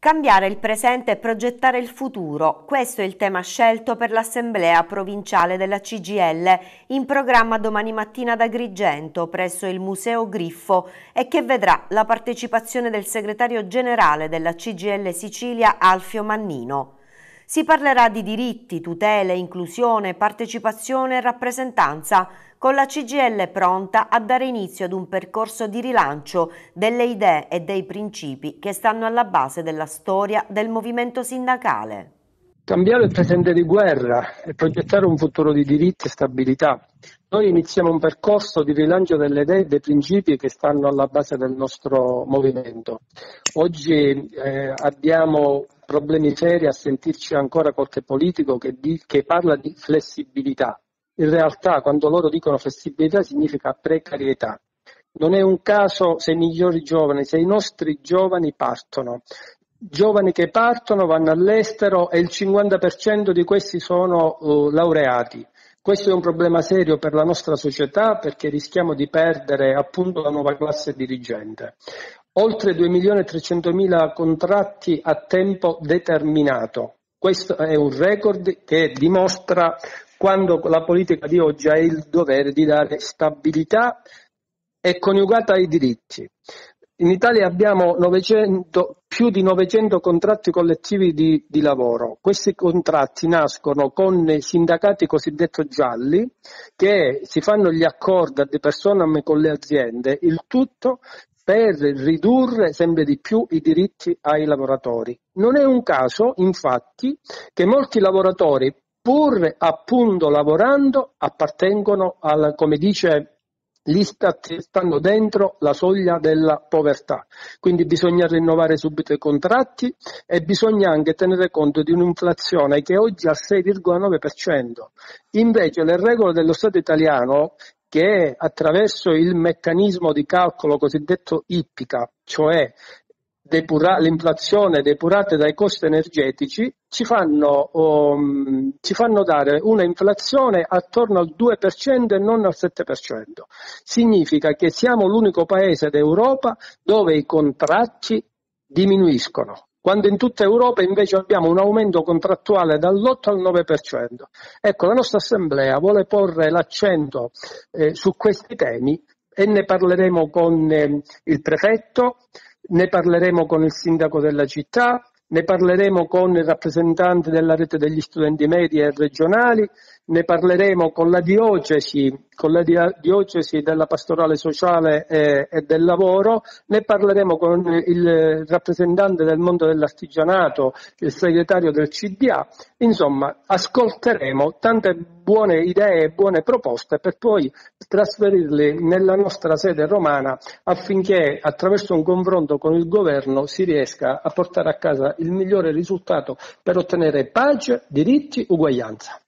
Cambiare il presente e progettare il futuro, questo è il tema scelto per l'Assemblea provinciale della CGIL, in programma domani mattina ad Agrigento, presso il Museo Griffo, e che vedrà la partecipazione del segretario generale della CGIL Sicilia, Alfio Mannino. Si parlerà di diritti, tutele, inclusione, partecipazione e rappresentanza, con la CGIL pronta a dare inizio ad un percorso di rilancio delle idee e dei principi che stanno alla base della storia del movimento sindacale. Cambiare il presente di guerra e progettare un futuro di diritti e stabilità. Noi iniziamo un percorso di rilancio delle idee e dei principi che stanno alla base del nostro movimento. Oggi abbiamo problemi seri a sentirci ancora qualche politico che parla di flessibilità. In realtà, quando loro dicono flessibilità, significa precarietà. Non è un caso se i migliori giovani, se i nostri giovani partono. Giovani che partono, vanno all'estero e il 50% di questi sono laureati. Questo è un problema serio per la nostra società perché rischiamo di perdere appunto la nuova classe dirigente. Oltre 2.300.000 contratti a tempo determinato. Questo è un record che dimostra quando la politica di oggi ha il dovere di dare stabilità e coniugata ai diritti. In Italia abbiamo più di 900 contratti collettivi di lavoro. Questi contratti nascono con sindacati cosiddetti gialli che si fanno gli accordi di personam con le aziende, il tutto per ridurre sempre di più i diritti ai lavoratori. Non è un caso, infatti, che molti lavoratori, pur appunto lavorando, appartengono come dice l'Istat, stanno dentro la soglia della povertà. Quindi bisogna rinnovare subito i contratti e bisogna anche tenere conto di un'inflazione che oggi è al 6,9%. Invece le regole dello Stato italiano, che attraverso il meccanismo di calcolo cosiddetto ippica, cioè l'inflazione depurata dai costi energetici, ci fanno dare una inflazione attorno al 2% e non al 7%. Significa che siamo l'unico paese d'Europa dove i contratti diminuiscono, quando in tutta Europa invece abbiamo un aumento contrattuale dall'8 al 9%. Ecco, la nostra Assemblea vuole porre l'accento su questi temi e ne parleremo con il prefetto, ne parleremo con il sindaco della città, ne parleremo con i rappresentanti della rete degli studenti medi e regionali, ne parleremo con la diocesi della pastorale sociale e del lavoro, ne parleremo con il rappresentante del mondo dell'artigianato, il segretario del CDA. Insomma, ascolteremo tante buone idee e buone proposte per poi trasferirle nella nostra sede romana affinché attraverso un confronto con il governo si riesca a portare a casa il migliore risultato per ottenere pace, diritti, uguaglianza.